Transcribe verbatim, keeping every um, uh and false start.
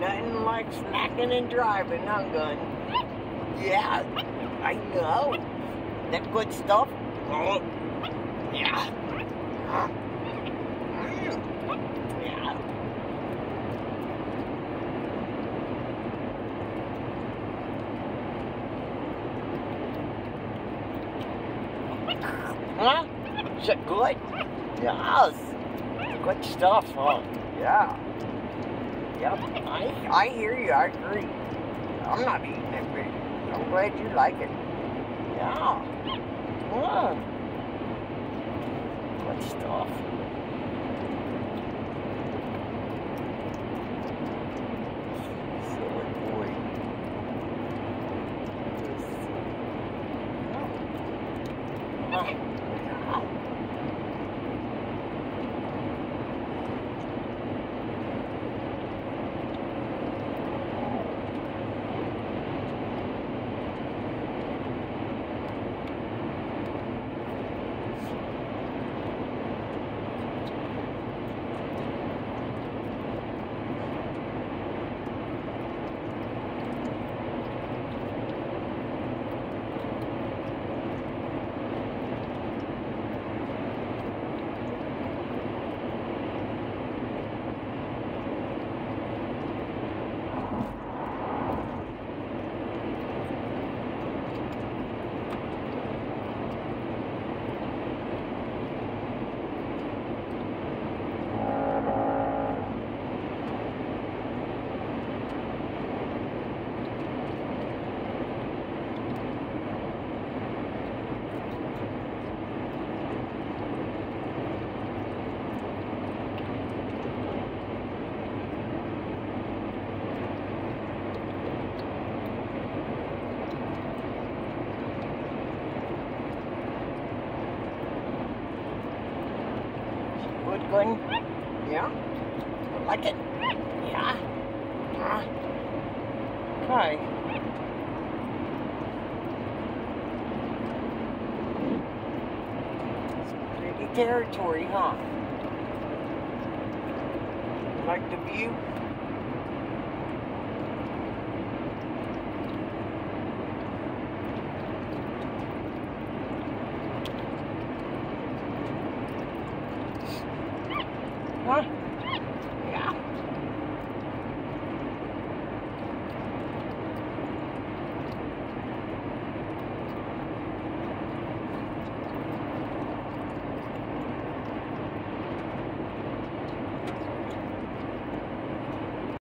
Nothing like snacking and driving, huh, Gun? Yeah, I know. That good stuff? Oh, yeah. Huh? Mm. Yeah. Huh? Is it good? Yes. Good stuff, huh? Yeah. Yep. I I hear you. I agree. I'm not eating it, but I'm glad you like it. Yeah. Yeah. Good stuff. Silly boy. Huh. Yeah. Good gun? Yeah? Like it? Yeah? Huh? Okay. It's pretty territory, huh? Like the view? Huh?